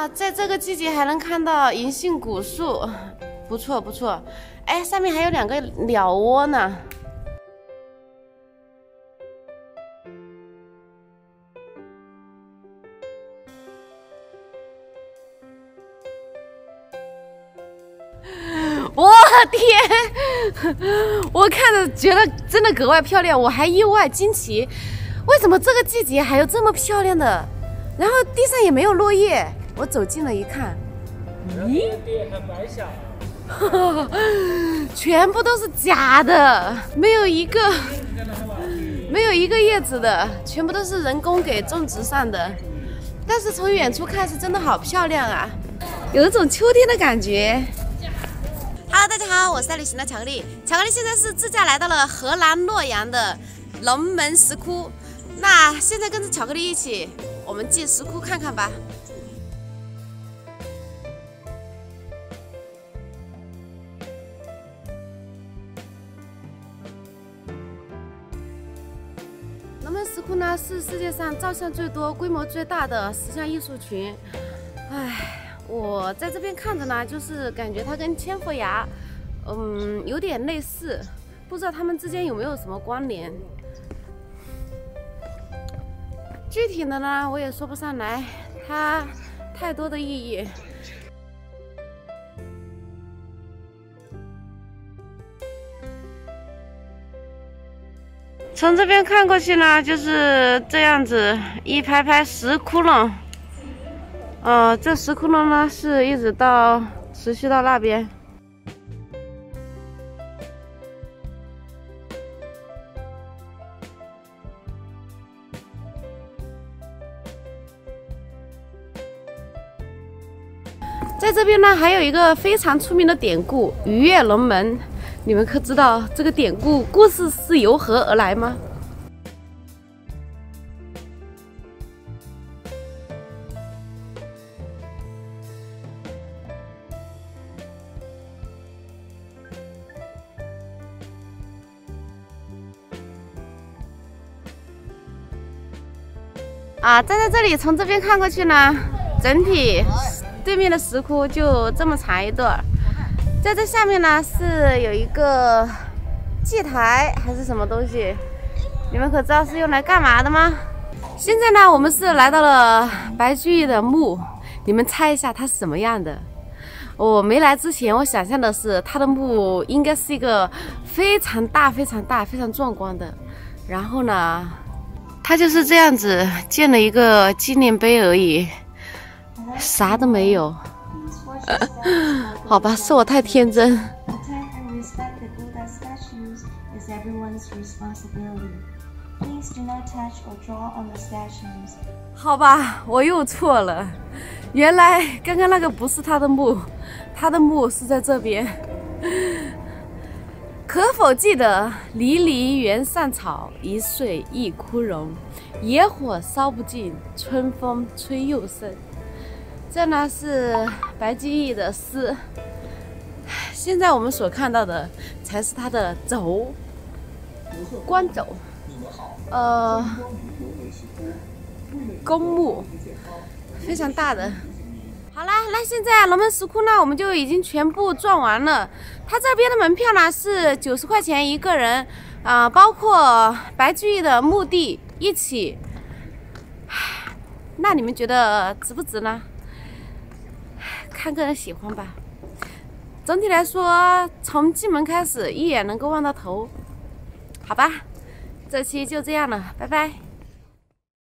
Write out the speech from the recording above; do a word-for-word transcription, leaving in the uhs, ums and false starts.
在这个季节还能看到银杏古树，不错不错。哎，上面还有两个鸟窝呢。我天！我看着觉得真的格外漂亮，我还意外惊奇，为什么这个季节还有这么漂亮的？然后地上也没有落叶，我走近了一看，咦，全部都是假的，没有一个没有一个叶子的，全部都是人工给种植上的。但是从远处看是真的好漂亮啊，有一种秋天的感觉。Hello， 大家好，我是爱旅行的巧克力。巧克力现在是自驾来到了荷兰洛阳的龙门石窟。那现在跟着巧克力一起，我们进石窟看看吧。龙门石窟呢是世界上造像最多、规模最大的石像艺术群。唉。我在这边看着呢，就是感觉它跟千佛崖，嗯，有点类似，不知道它们之间有没有什么关联。具体的呢，我也说不上来，它太多的意义。从这边看过去呢，就是这样子，一排排石窟窿。呃，这石窟窿呢是一直到持续到那边。在这边呢，还有一个非常出名的典故——鱼跃龙门。你们可知道这个典故故事是由何而来吗？啊，站在这里，从这边看过去呢，整体对面的石窟就这么长一段。在这下面呢，是有一个祭台还是什么东西？你们可知道是用来干嘛的吗？现在呢，我们是来到了白居易的墓，你们猜一下它是什么样的？我没来之前，我想象的是他的墓应该是一个非常大、非常大、非常壮观的。然后呢？他就是这样子建了一个纪念碑而已，啥都没有。好吧，是我太天真。好吧，我又错了。原来刚刚那个不是他的墓，他的墓是在这边。可否记得离离原上草，一岁一枯荣。野火烧不尽，春风吹又生。这呢是白居易的诗。现在我们所看到的才是他的轴，官轴，呃，公墓，非常大的。好啦，那现在龙门石窟呢，我们就已经全部转完了。它这边的门票呢是九十块钱一个人，啊、呃，包括白居易的墓地一起。那你们觉得值不值呢？看个人喜欢吧。总体来说，从进门开始，一眼能够望到头。好吧，这期就这样了，拜拜。